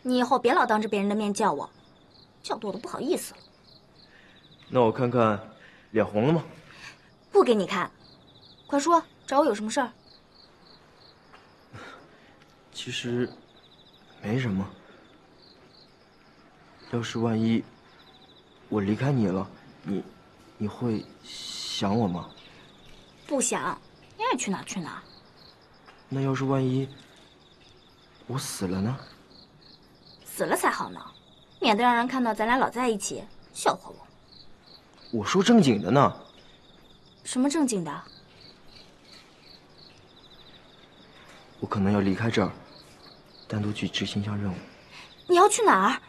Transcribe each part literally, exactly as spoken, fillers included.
你以后别老当着别人的面叫我，叫得我都不好意思了。 那我看看，脸红了吗？ 不给你看，快说，找我有什么事儿？ 其实，没什么。要是万一我离开你了，你，你会想我吗？ 不想，你爱去哪儿去哪儿。 那要是万一我死了呢？ 死了才好呢，免得让人看到咱俩老在一起，笑话我。 我说正经的呢。 什么正经的？ 我可能要离开这儿，单独去执行项任务。 你要去哪儿？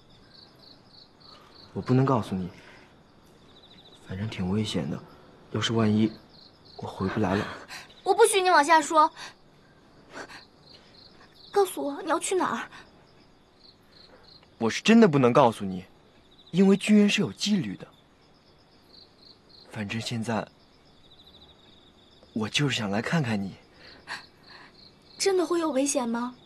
我不能告诉你，反正挺危险的。要是万一我回不来了， 我不许你往下说。告诉我你要去哪儿。 我是真的不能告诉你，因为军人是有纪律的。反正现在，我就是想来看看你。 真的会有危险吗？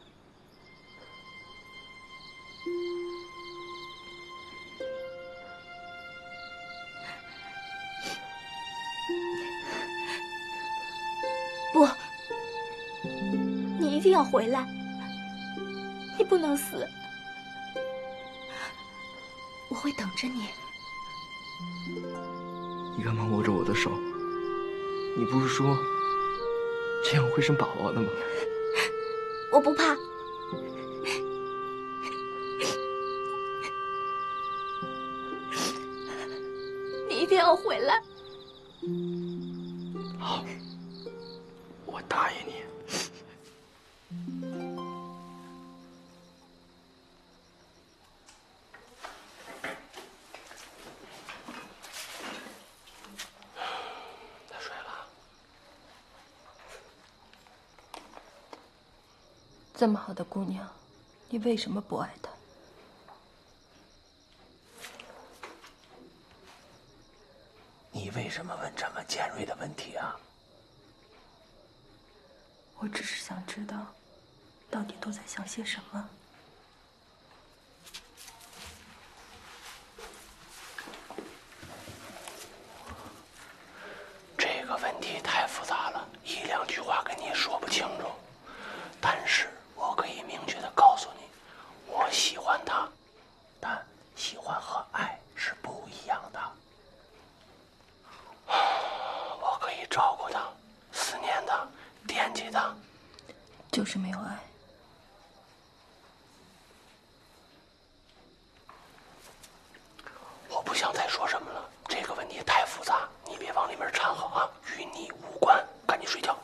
不，你一定要回来，你不能死，我会等着你。 你干嘛握着我的手？你不是说这样会生宝宝的吗？ 我不怕。你一定要回来。 好，我答应你。他睡了。 这么好的姑娘，你为什么不爱她？ 你为什么问这么尖锐的问题啊？ 我只是想知道，到底都在想些什么。 这个问题太复杂了，一两句话跟你说不清楚。但是我可以明确的告诉你，我喜欢她，但喜欢和爱是不一样的。我可以照顾她，思念她，惦记她， 就是没有爱。 我不想再说什么了，这个问题太复杂，你别往里面掺和啊，与你无关，赶紧睡觉。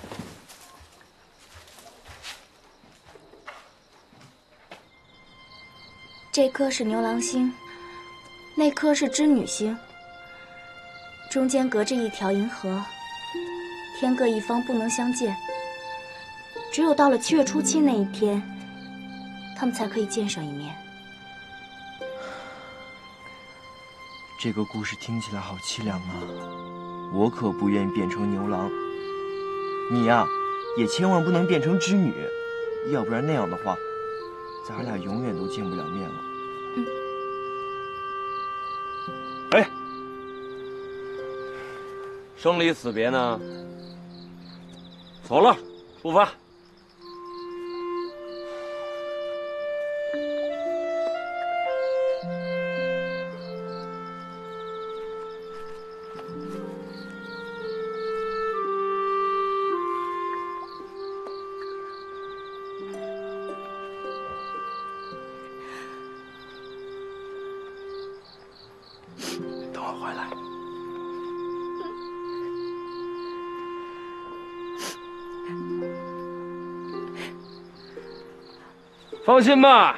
这颗是牛郎星，那颗是织女星，中间隔着一条银河，天各一方，不能相见。只有到了七月初七那一天，他们才可以见上一面。 这个故事听起来好凄凉啊！我可不愿意变成牛郎。你呀，也千万不能变成织女，要不然那样的话，咱俩永远都见不了面了。 嗯。 哎，生离死别呢？走了，出发。 等我回来。 放心吧。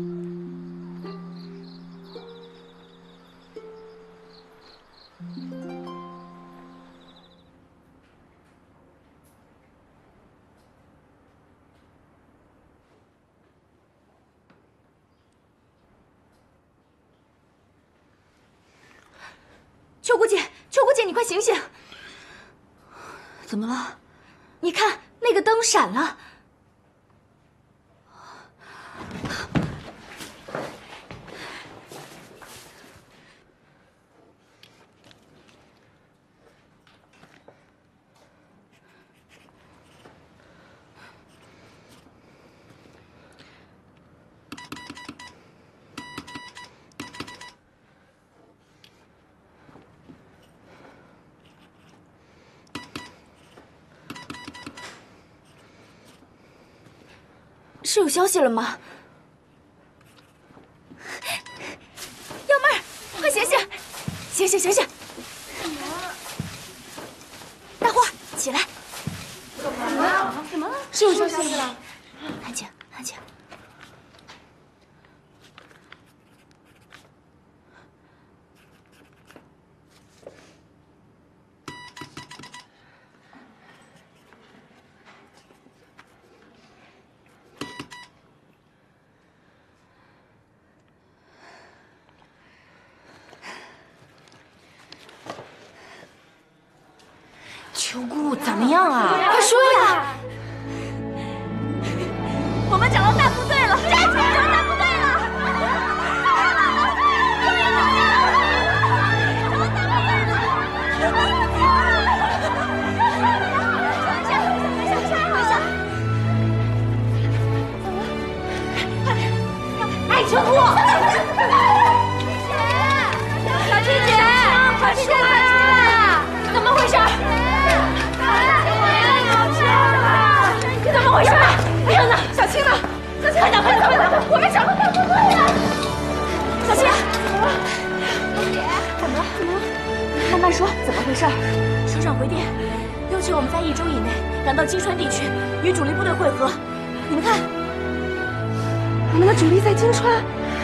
秋姑姐，秋姑姐，你快醒醒！ 怎么了？ 你看那个灯闪了。 是有消息了吗？幺妹儿，快醒醒！醒醒醒醒！大花，起来！怎么了？怎么了？是有消息了！安静，安静。 秋姑，怎么样啊？ 快说呀！我们找到大部队了！站住！找到大部队了！终于找到了！找到大部队了！回下，回下，回下！怎么了？快点！哎，秋姑！小青姐，快出来啊！怎么回事？怎么回事？哎呀呢，小青呢？小青，快点，快点，快点！我们找到大部队了！小青，姐，怎么了？怎么了？慢慢说，怎么回事？首长回电，要求我们在一周以内赶到金川地区与主力部队会合。你们看， 我们的主力在金川。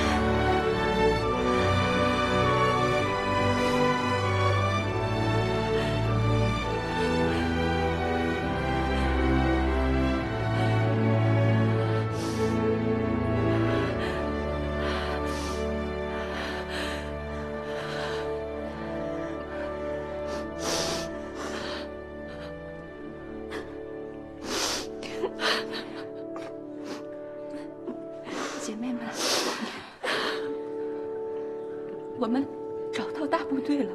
姐妹们，我们找到大部队了，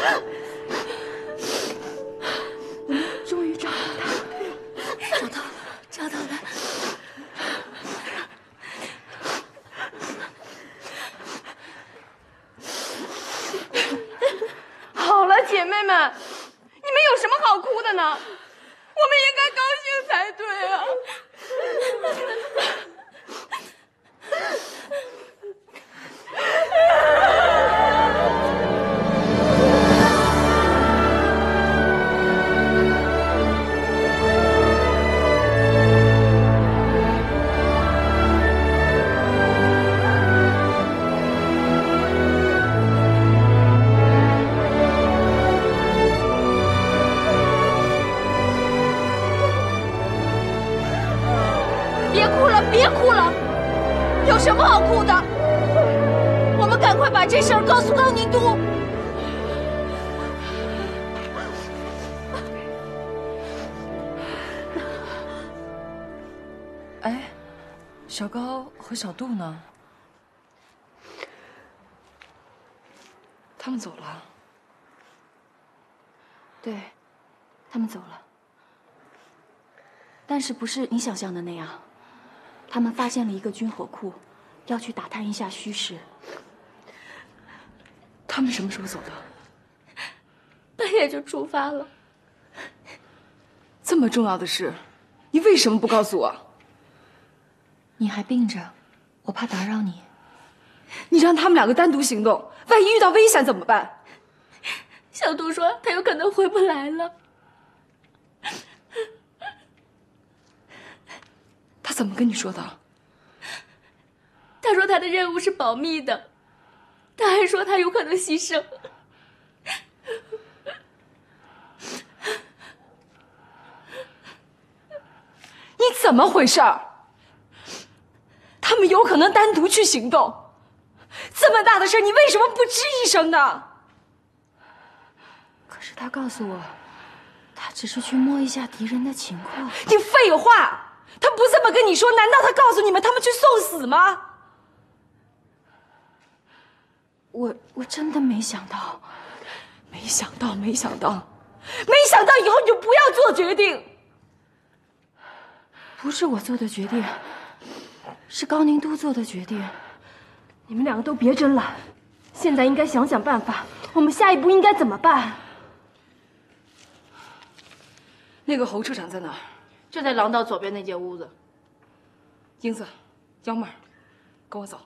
我们终于找到大部队了， 找到了，找到了。 好了，姐妹们，你们有什么好哭的呢？我们应该高兴才对啊！ 别哭了，别哭了，有什么好哭的？我们赶快把这事儿告诉高宁都。 哎，小高和小杜呢？他们走了。 对，他们走了，但是不是你想象的那样。他们发现了一个军火库，要去打探一下虚实。 他们什么时候走的？ 半夜就出发了。 这么重要的事，你为什么不告诉我？ 你还病着，我怕打扰你。 你让他们两个单独行动，万一遇到危险怎么办？ 小杜说他有可能回不来了。 他怎么跟你说的？ 他说他的任务是保密的，他还说他有可能牺牲。 你怎么回事？他们有可能单独去行动，这么大的事你为什么不吱一声呢？ 可是他告诉我，他只是去摸一下敌人的情况。 你废话！他不这么跟你说，难道他告诉你们他们去送死吗？ 我我真的没想到， 没想到，没想到，没想到以后你就不要做决定。 不是我做的决定，是高宁都做的决定。 你们两个都别争了，现在应该想想办法，我们下一步应该怎么办？那个侯处长在哪儿？ 就在廊道左边那间屋子。 英子， 幺妹儿，跟我走。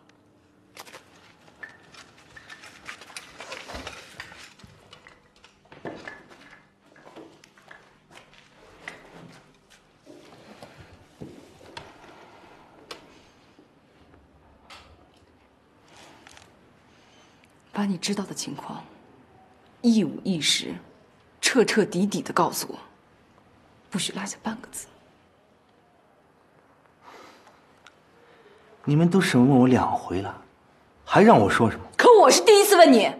把你知道的情况，一五一十、彻彻底底的告诉我，不许落下半个字。 你们都审问我两回了，还让我说什么？ 可我是第一次问你，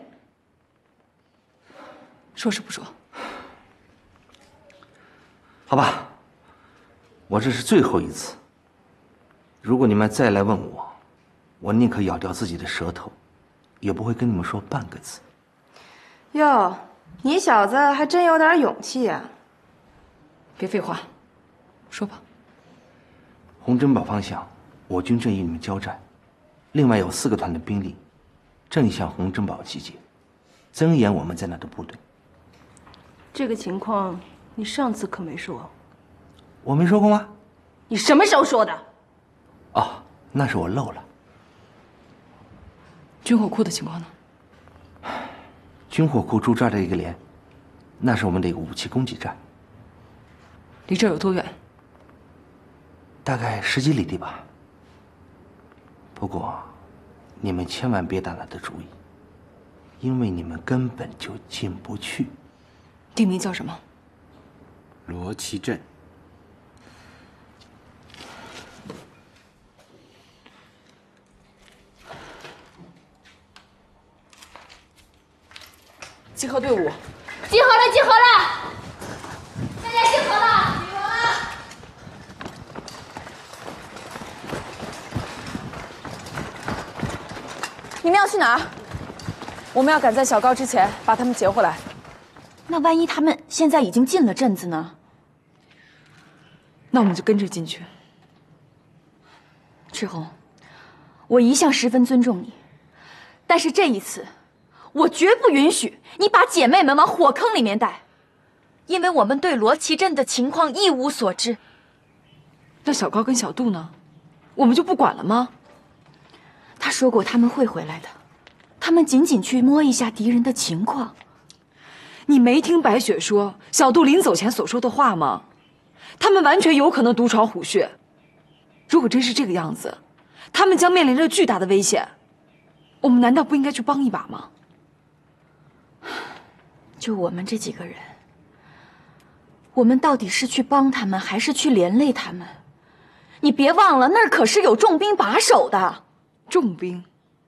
说是不说？ 好吧，我这是最后一次。如果你们再来问我，我宁可咬掉自己的舌头，也不会跟你们说半个字。 哟，你小子还真有点勇气呀！ 别废话，说吧。 洪珍堡方向，我军正与你们交战，另外有四个团的兵力正向洪珍堡集结，增援我们在那的部队。 这个情况你上次可没说。 我没说过吗？ 你什么时候说的？ 哦，那是我漏了。 军火库的情况呢？ 军火库驻这儿的一个连，那是我们的一个武器供给站。 离这儿有多远？ 大概十几里地吧。不过，你们千万别打那的主意，因为你们根本就进不去。 地名叫什么？ 罗旗镇。 集合队伍， 集合了，集合了！大家集合了，集合了！ 你们要去哪儿？ 我们要赶在小高之前把他们截回来。 那万一他们现在已经进了镇子呢？ 那我们就跟着进去。 志宏，我一向十分尊重你，但是这一次，我绝不允许你把姐妹们往火坑里面带，因为我们对罗旗镇的情况一无所知。 那小高跟小杜呢？我们就不管了吗？ 他说过他们会回来的，他们仅仅去摸一下敌人的情况。 你没听白雪说小杜临走前所说的话吗？他们完全有可能独闯虎穴。如果真是这个样子，他们将面临着巨大的危险。我们难道不应该去帮一把吗？ 就我们这几个人，我们到底是去帮他们，还是去连累他们？你别忘了，那儿可是有重兵把守的。 重兵？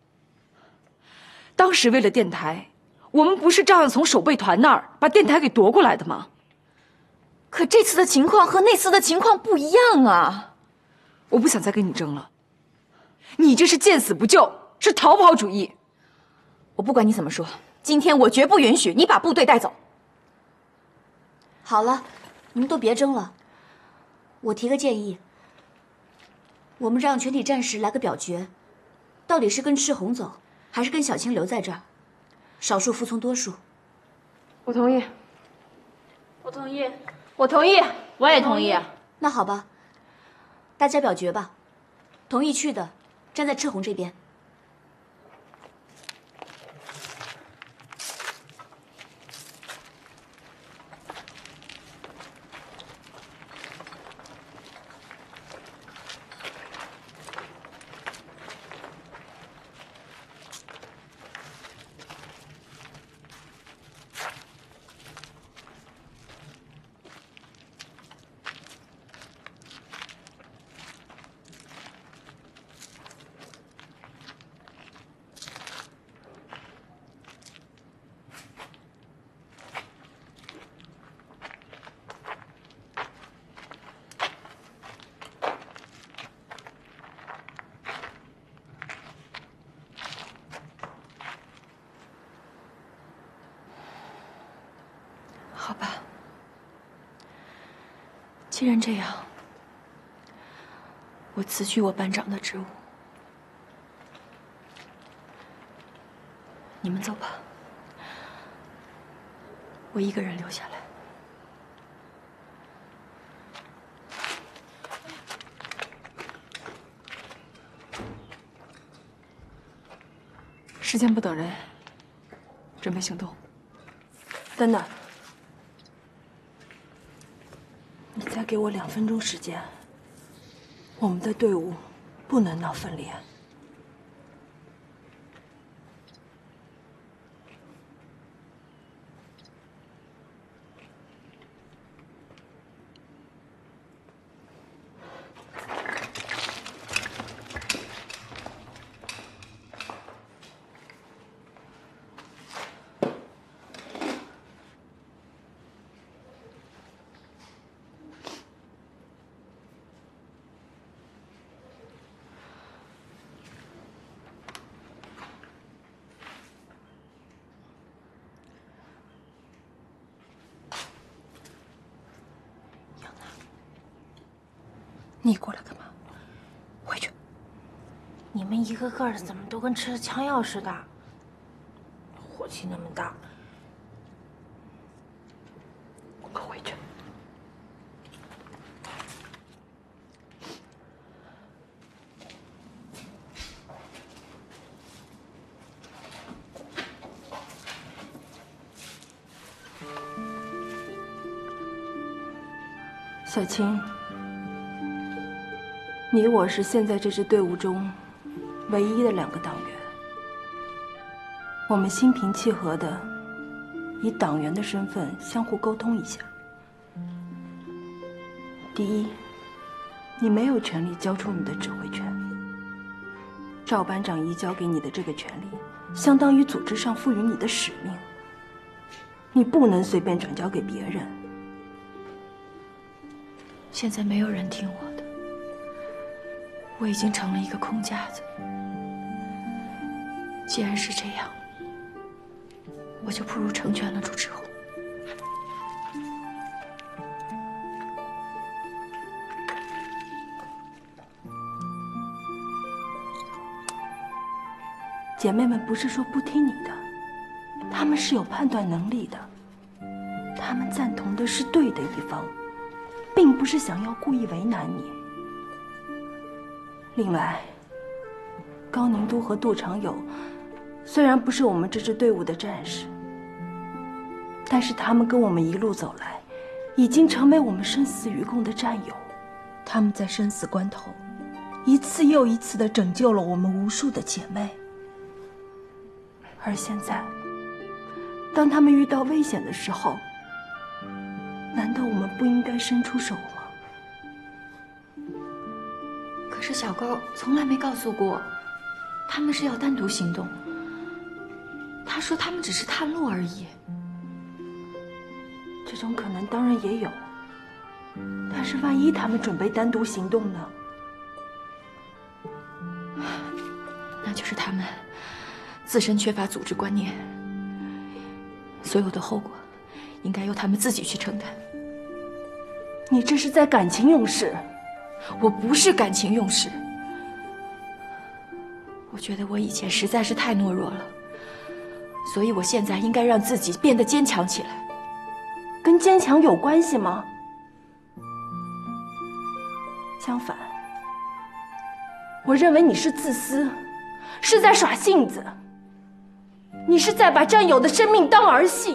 当时为了电台，我们不是照样从守备团那儿把电台给夺过来的吗？ 可这次的情况和那次的情况不一样啊！ 我不想再跟你争了。你这是见死不救，是逃跑主义。 我不管你怎么说，今天我绝不允许你把部队带走。 好了，你们都别争了。我提个建议，我们让全体战士来个表决，到底是跟赤红走，还是跟小青留在这儿？少数服从多数。 我同意。 我同意。 我同意。 我也同意。 那好吧，大家表决吧。同意去的，站在赤红这边。 好吧，既然这样，我辞去我班长的职务。你们走吧，我一个人留下来。 时间不等人，准备行动。 等等，你再给我两分钟时间。我们的队伍不能闹分裂。你过来干嘛？回去。 你们一个个的怎么都跟吃了枪药似的？火气那么大。 快回去。小青。你我是现在这支队伍中唯一的两个党员，我们心平气和的以党员的身份相互沟通一下。第一，你没有权利交出你的指挥权，赵班长移交给你的这个权利，相当于组织上赋予你的使命，你不能随便转交给别人。 现在没有人听我的。我已经成了一个空架子。既然是这样，我就不如成全了朱之红。 姐妹们不是说不听你的，她们是有判断能力的，她们赞同的是对的一方，并不是想要故意为难你。另外，高宁都和杜长友虽然不是我们这支队伍的战士，但是他们跟我们一路走来，已经成为我们生死与共的战友。他们在生死关头，一次又一次地拯救了我们无数的姐妹。而现在，当他们遇到危险的时候，难道我们不应该伸出手吗？ 可是小高从来没告诉过，他们是要单独行动。他说他们只是探路而已。 这种可能当然也有，但是万一他们准备单独行动呢？ 那就是他们自身缺乏组织观念，所有的后果应该由他们自己去承担。 你这是在感情用事。 我不是感情用事，我觉得我以前实在是太懦弱了，所以我现在应该让自己变得坚强起来。 跟坚强有关系吗？相反，我认为你是自私，是在耍性子，你是在把战友的生命当儿戏。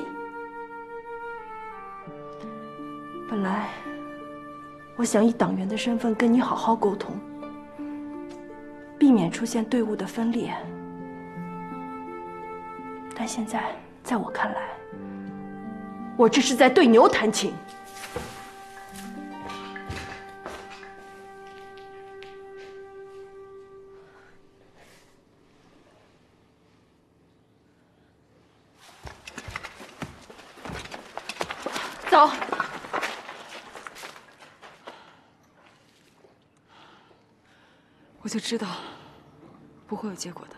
本来我想以党员的身份跟你好好沟通，避免出现队伍的分裂。但现在，在我看来，我这是在对牛弹琴。走。 我就知道不会有结果的。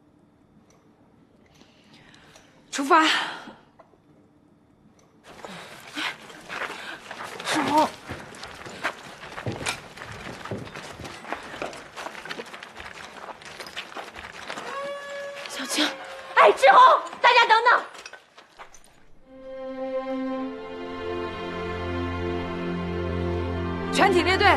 出发！ 志红，小青，哎，志红，大家等等！ 全体列队。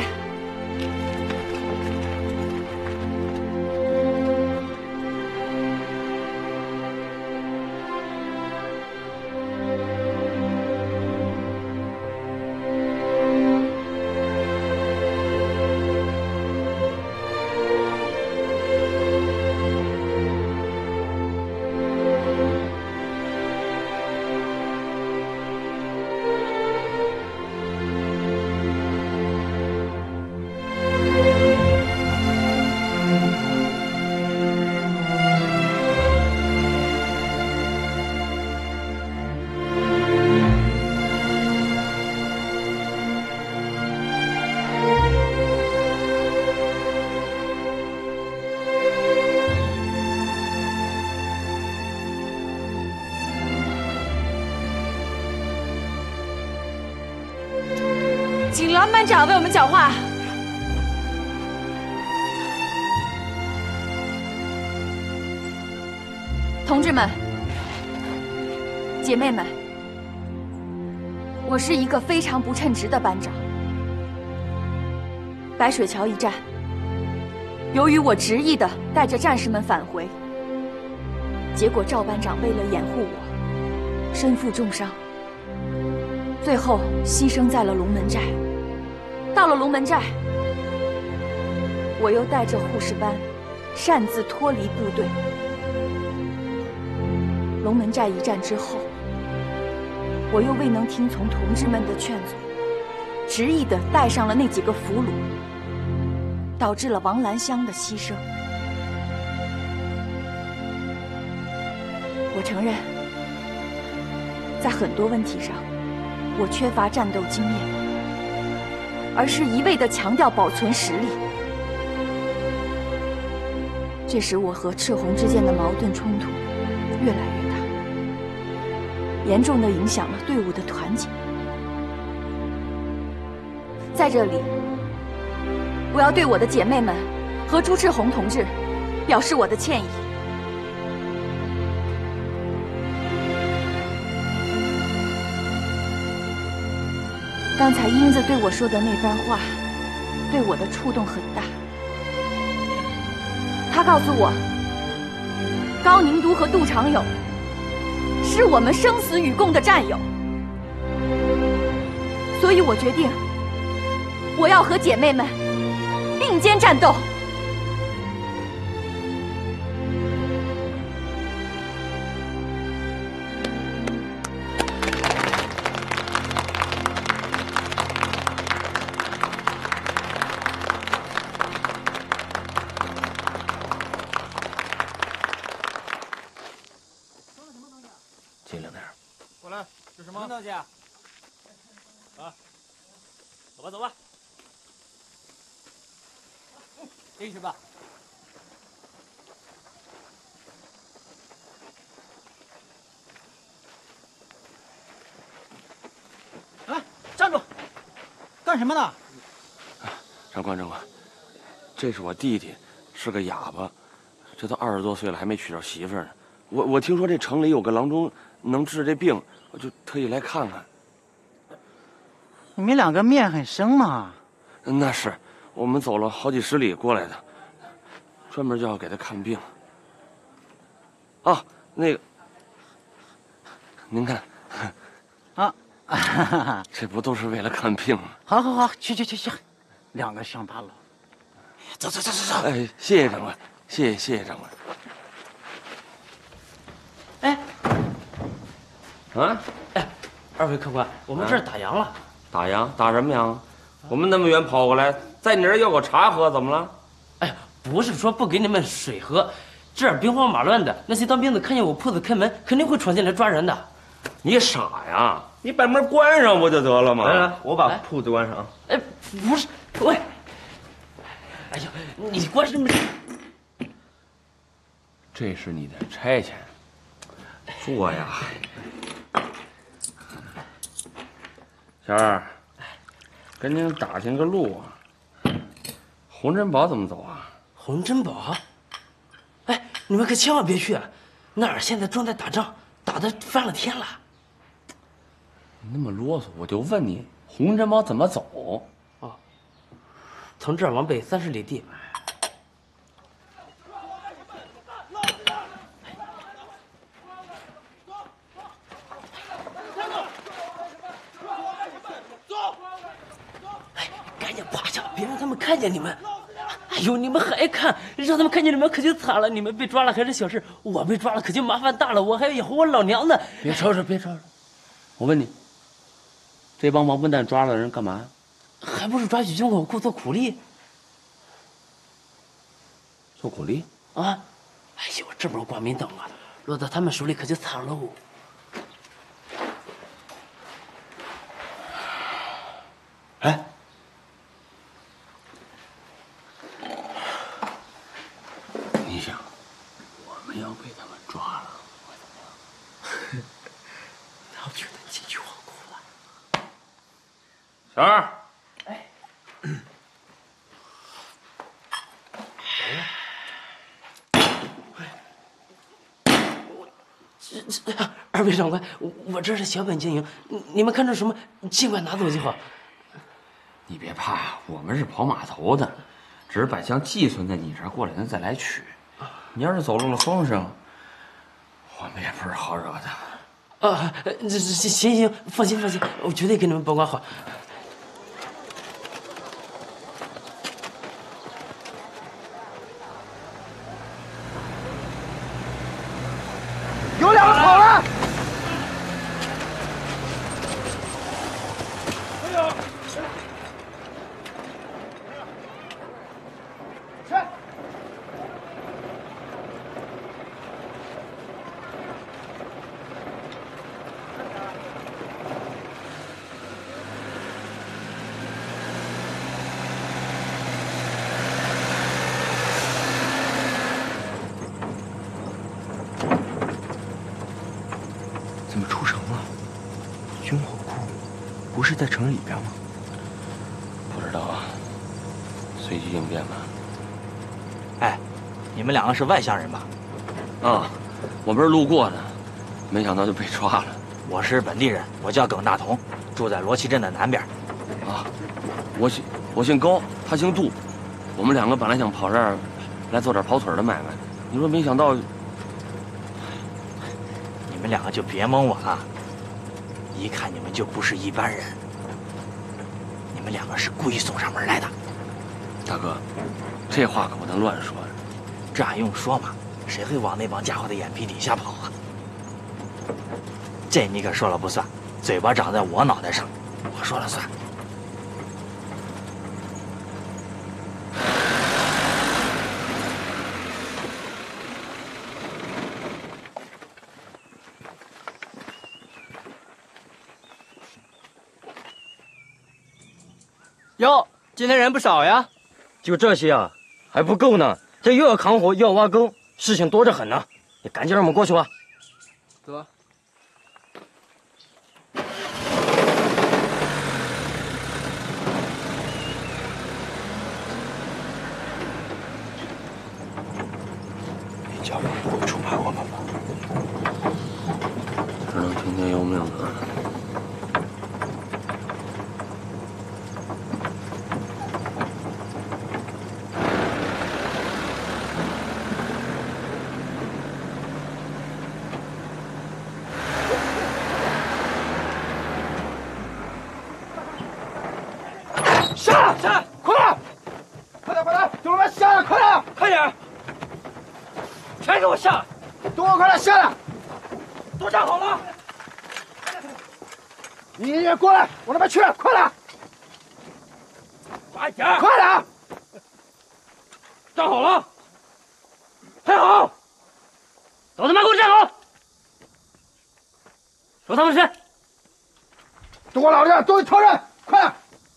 王班长为我们讲话。 同志们、姐妹们，我是一个非常不称职的班长。白水桥一战，由于我执意的带着战士们返回，结果赵班长为了掩护我，身负重伤，最后牺牲在了龙门寨。到了龙门寨，我又带着护士班擅自脱离部队。龙门寨一战之后，我又未能听从同志们的劝阻，执意的带上了那几个俘虏，导致了王兰香的牺牲。我承认，在很多问题上，我缺乏战斗经验，而是一味的强调保存实力，这使我和赤红之间的矛盾冲突越来越大，严重的影响了队伍的团结。在这里，我要对我的姐妹们和朱赤红同志表示我的歉意。刚才英子对我说的那番话，对我的触动很大。她告诉我，高宁都和杜长友是我们生死与共的战友，所以我决定，我要和姐妹们并肩战斗。 尽量点。 过来，这什么东西啊？啊，走吧走吧。这是吧？ 哎，站住！干什么呢？ 长官，长官，这是我弟弟，是个哑巴，这都二十多岁了，还没娶着媳妇呢。我我听说这城里有个郎中能治这病，我就特意来看看。 你们两个面很生嘛？ 那是，我们走了好几十里过来的，专门就要给他看病。啊，那个，您看， 啊， 这不都是为了看病吗？ 好好好，去去去去，两个乡巴佬，走走走走走。 哎，谢谢长官，谢谢谢谢长官。 哎， 啊， 哎，二位客官，我们这儿打烊了。 打烊？打什么烊？我们那么远跑过来，在你这儿要个茶喝，怎么了？ 哎呀，不是说不给你们水喝，这儿兵荒马乱的，那些当兵的看见我铺子开门，肯定会闯进来抓人的。 你傻呀？你把门关上不就得了吗？ 来来，我把铺子关上。 哎，不是，喂，哎呀，你关什么？ 这是你的差钱。坐呀，小二，跟您打听个路啊。洪珍堡怎么走啊？ 洪珍堡？哎，你们可千万别去，那儿现在正在打仗，打得翻了天了。 你那么啰嗦，我就问你，洪珍堡怎么走？ 哦，从这儿往北三十里地。别让他们看见你们！哎呦，你们还看，让他们看见你们可就惨了。你们被抓了还是小事，我被抓了可就麻烦大了，我还要养活我老娘呢。 别吵吵，别吵吵！我问你，这帮王八蛋抓了人干嘛呀？ 还不是抓许军火库做苦力？ 做苦力？ 啊！哎呦，这波国民党啊，落到他们手里可就惨喽。 哎。你想，我们要被他们抓了，我怎么样？ 那我就能进去皇宫了。 小二， 哎， 这这，二位长官，我我这是小本经营，你们看中什么尽管拿走就好。 你别怕，我们是跑码头的，只是把枪寄存在你这儿，过两天再来取。你要是走漏了风声，我们也不是好惹的。 啊，这这行行，放心放心，我绝对给你们保管好。 有两个跑了！ 哎呦！去！ 怎么出城了？军火库不是在城里边吗？ 不知道啊，随机应变吧。 哎，你们两个是外乡人吧？ 啊，我们是路过的，没想到就被抓了。 我是本地人，我叫耿大同，住在罗旗镇的南边。 啊，我姓我姓高，他姓杜，我们两个本来想跑这儿来做点跑腿的买卖，你说没想到。 你们两个就别蒙我了，一看你们就不是一般人。你们两个是故意送上门来的。 大哥，这话可不能乱说呀。 这还用说吗？谁会往那帮家伙的眼皮底下跑啊？这你可说了不算，嘴巴长在我脑袋上，我说了算。 哟，今天人不少呀。 就这些啊，还不够呢。这又要扛活，又要挖沟，事情多着很呢。你赶紧让我们过去吧。 走吧。 那家伙不会出卖我们吧？只能听天由命了。 下下，快点，快点，快点，兄弟们下来，快点， 快点，全给我下来！ 都快点下来， 都站好了。 你也过来，往那边去，快点， 快点， 快点， 站好了，排好，都他妈给我站好！说他们谁？ 都给我老实，都给承认，快点！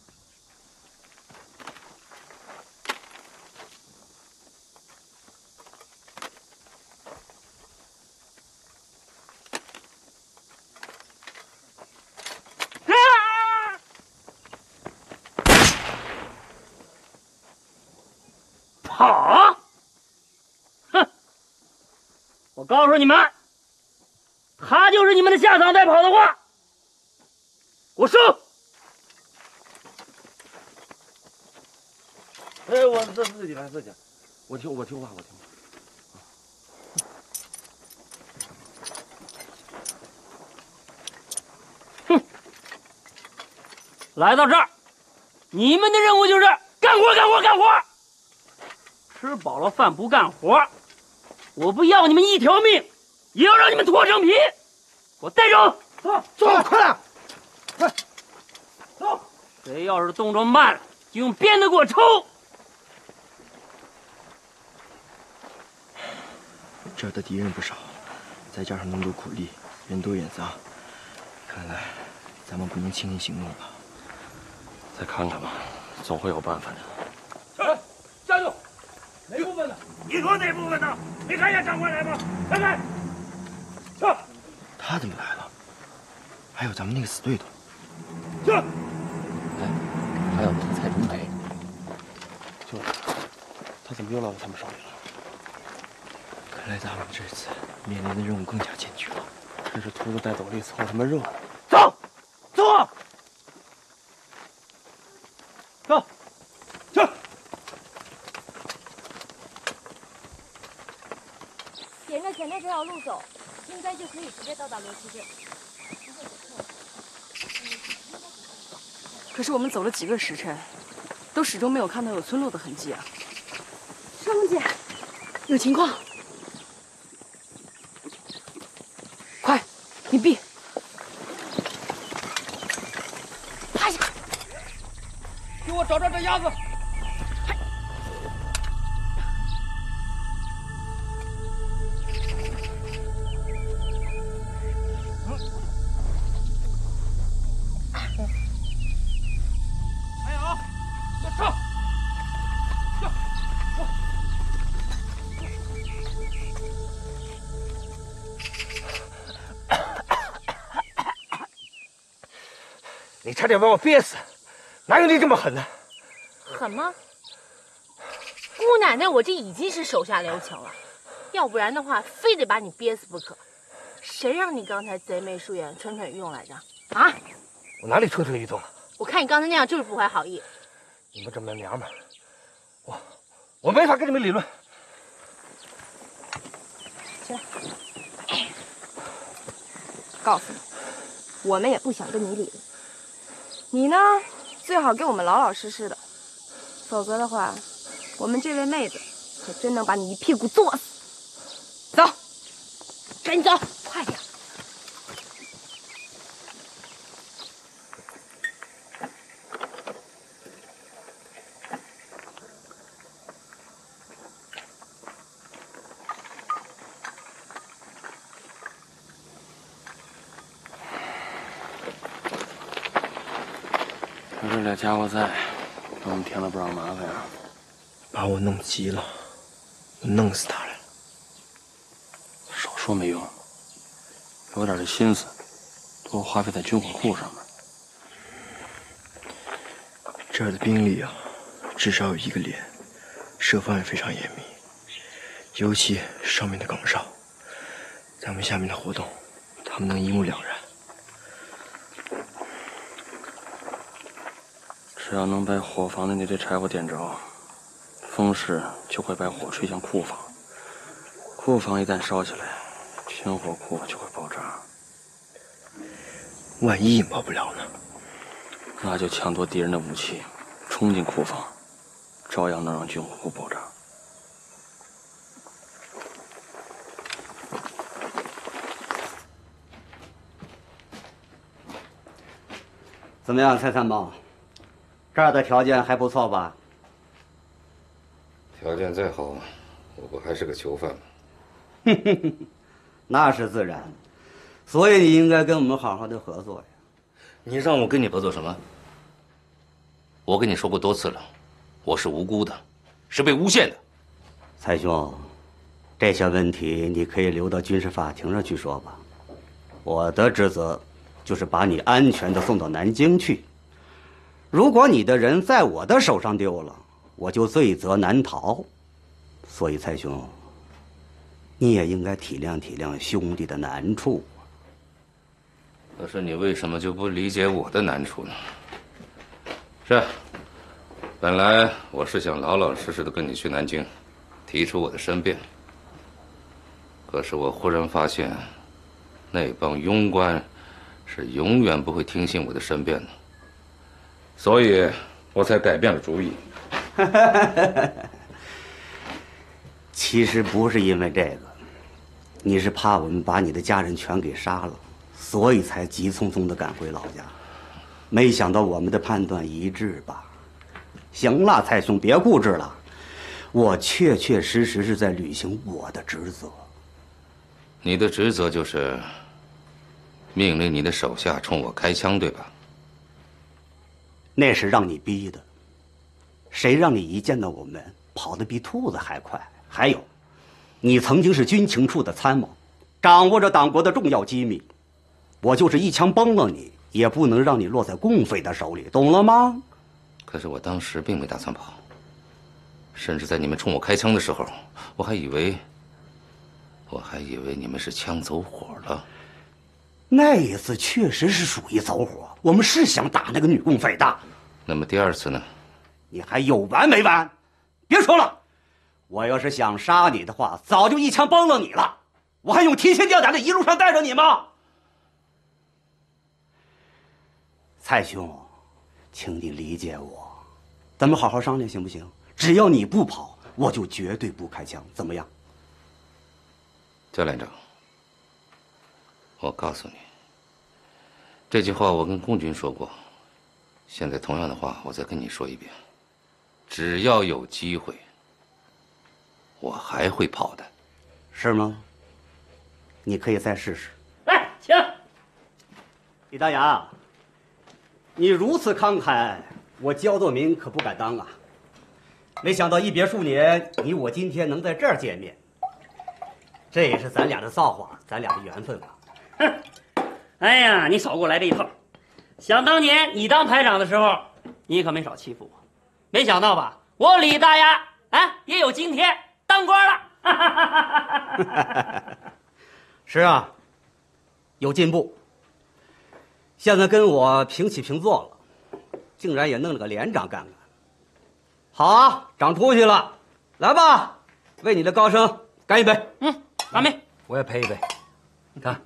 跑！哼！我告诉你们，他就是你们的下场。再跑的话，给我收！ 哎，我自自己来，自己来，我听我听话，我听话。 哼！来到这儿，你们的任务就是干活，干活，干活。吃饱了饭不干活，我不要你们一条命，也要让你们脱成皮！给我带走！ 走，走，快点，快走！谁要是动作慢了，就用鞭子给我抽！ 这儿的敌人不少，再加上那么多苦力，人多眼杂，看来咱们不能轻易行动了。 再看看吧，总会有办法的。 哎，加油！哪部分的？你说哪部分的？没看见长官来吗？看看，去！ 他怎么来了？还有咱们那个死对头。 去！ 哎，还有那个蔡春培，就是他怎么又落到他们手里了？ 肯看来咱们这次面临的任务更加艰巨了。 趁着秃子带斗笠凑什么热闹？ 走，走啊！走，去。 沿着前面这条路走，应该就可以直接到达罗旗镇。 可是我们走了几个时辰，都始终没有看到有村落的痕迹啊！ 少龙姐，有情况。 快，你避！ 趴下！ 给我找找这鸭子！还有，要上！上！我。 你差点把我憋死，哪有你这么狠的？ 狠吗？姑奶奶，我这已经是手下留情了，要不然的话，非得把你憋死不可。谁让你刚才贼眉鼠眼、蠢蠢欲动来着？啊！ 我哪里蠢蠢欲动了？ 我看你刚才那样就是不怀好意。 你们这么娘们儿，我我没法跟你们理论。 起来，告诉你，我们也不想跟你理论。 你呢，最好给我们老老实实的，否则的话，我们这位妹子可真能把你一屁股坐死。走，赶紧走，快点！ 有这俩家伙在，给我们添了不少麻烦呀！ 把我弄急了，我弄死他了。 少说没用，有点这心思，多花费在军火库上面。 这儿的兵力啊，至少有一个连，设防也非常严密，尤其上面的岗哨，咱们下面的活动，他们能一目了然。 只要能把火房的那堆柴火点着，风势就会把火吹向库房。库房一旦烧起来，军火库就会爆炸。 万一引爆不了呢？ 那就抢夺敌人的武器，冲进库房，照样能让军火库爆炸。 怎么样，蔡参谋？ 这儿的条件还不错吧？ 条件再好，我不还是个囚犯吗？ 哼哼哼，那是自然，所以你应该跟我们好好的合作呀。 你让我跟你合作什么？我跟你说过多次了，我是无辜的，是被诬陷的。 蔡兄，这些问题你可以留到军事法庭上去说吧。我的职责就是把你安全的送到南京去。 如果你的人在我的手上丢了，我就罪责难逃。所以，蔡兄，你也应该体谅体谅兄弟的难处。 可是你为什么就不理解我的难处呢？是，本来我是想老老实实的跟你去南京，提出我的申辩。可是我忽然发现，那帮庸官是永远不会听信我的申辩的。 所以，我才改变了主意。 其实不是因为这个，你是怕我们把你的家人全给杀了，所以才急匆匆的赶回老家。没想到我们的判断一致吧？行了，蔡兄，别固执了，我确确实实是在履行我的职责。 你的职责就是命令你的手下冲我开枪，对吧？ 那是让你逼的，谁让你一见到我们跑得比兔子还快？还有，你曾经是军情处的参谋，掌握着党国的重要机密，我就是一枪崩了你，也不能让你落在共匪的手里，懂了吗？ 可是我当时并没打算跑，甚至在你们冲我开枪的时候，我还以为我还以为你们是枪走火了。 那一次确实是属于走火，我们是想打那个女共匪的。 那么第二次呢？ 你还有完没完？别说了，我要是想杀你的话，早就一枪崩了你了。我还用提心吊胆的一路上带着你吗？蔡兄，请你理解我，咱们好好商量行不行？只要你不跑，我就绝对不开枪，怎么样？ 焦连长，我告诉你，这句话我跟共军说过，现在同样的话我再跟你说一遍，只要有机会，我还会跑的。 是吗？你可以再试试。 来，请。 李大牙，你如此慷慨，我焦作民可不敢当啊。没想到一别数年，你我今天能在这儿见面，这也是咱俩的造化，咱俩的缘分吧。 哼，哎呀，你少给我来这一套。想当年你当排长的时候，你可没少欺负我。没想到吧，我李大牙啊也有今天当官了。 是啊，有进步。现在跟我平起平坐了，竟然也弄了个连长干干。好啊，长出息了，来吧，为你的高升干一杯。 嗯，干杯！ 我也陪一杯。你看，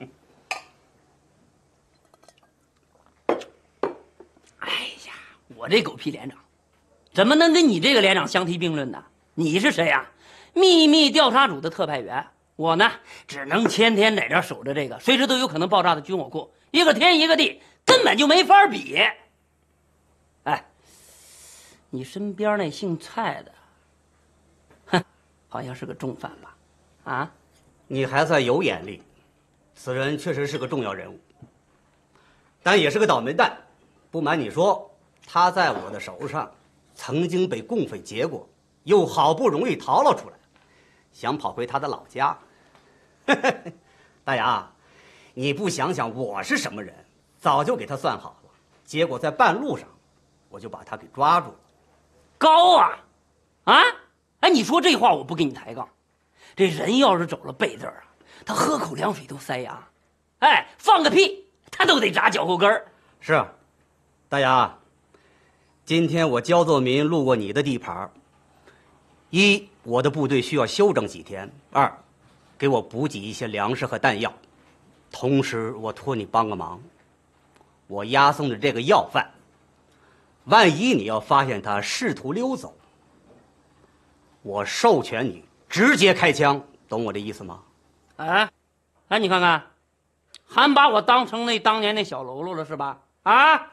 哎呀，我这狗屁连长，怎么能跟你这个连长相提并论呢？你是谁呀、啊？秘密调查组的特派员。我呢，只能天天在这守着这个随时都有可能爆炸的军火库，一个天一个地，根本就没法比。哎，你身边那姓蔡的，哼，好像是个重犯吧？啊， 你还算有眼力，此人确实是个重要人物，但也是个倒霉蛋。不瞒你说，他在我的手上曾经被共匪劫过，又好不容易逃了出来，想跑回他的老家。大牙，你不想想我是什么人，早就给他算好了，结果在半路上我就把他给抓住了。 高啊啊！哎，你说这话我不跟你抬杠，这人要是走了背字啊，他喝口凉水都塞牙，哎，放个屁他都得扎脚后跟儿。 是啊，大牙，今天我焦作民路过你的地盘，一，我的部队需要休整几天；二，给我补给一些粮食和弹药。同时，我托你帮个忙，我押送的这个要犯，万一你要发现他试图溜走，我授权你直接开枪，懂我这意思吗？ 哎，哎，你看看，还把我当成那当年那小喽啰了是吧？啊！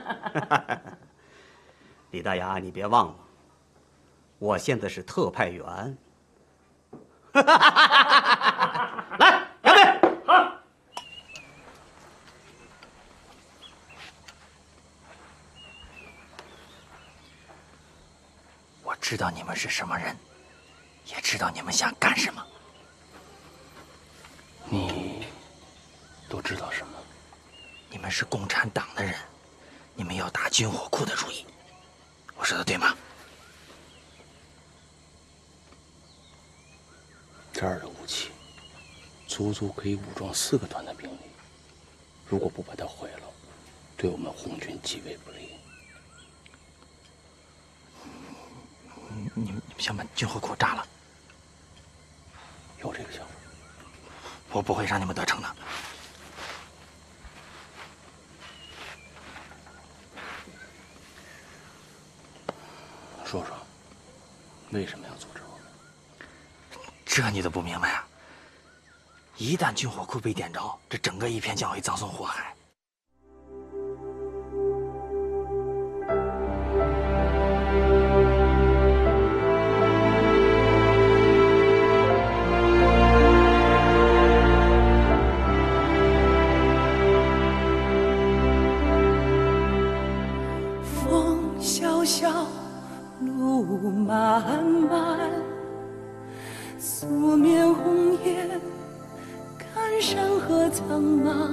李大牙，你别忘了，我现在是特派员。来，干杯！ 好。 我知道你们是什么人，也知道你们想干什么。 你都知道什么？ 你们是共产党的人，你们要打军火库的主意，我说的对吗？ 这儿的武器，足足可以武装四个团的兵力。如果不把它毁了，对我们红军极为不利。 你你们想把军火库炸了？ 有这个想法？ 我不会让你们得逞的。 说说，为什么要阻止我们？ 这你都不明白啊！一旦军火库被点着，这整个一片将会葬送火海。 风萧萧，路漫漫，素面红颜，看山河苍茫。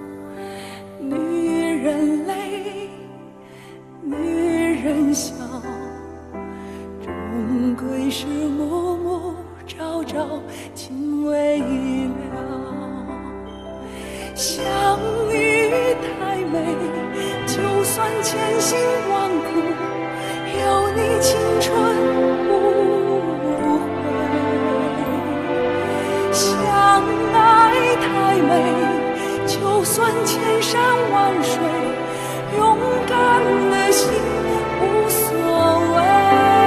女人泪，女人笑，终归是暮暮朝朝竟为了相遇太美，就算千辛万苦，有你青春无悔。相爱太美，就算千山万水，勇敢的心无所谓。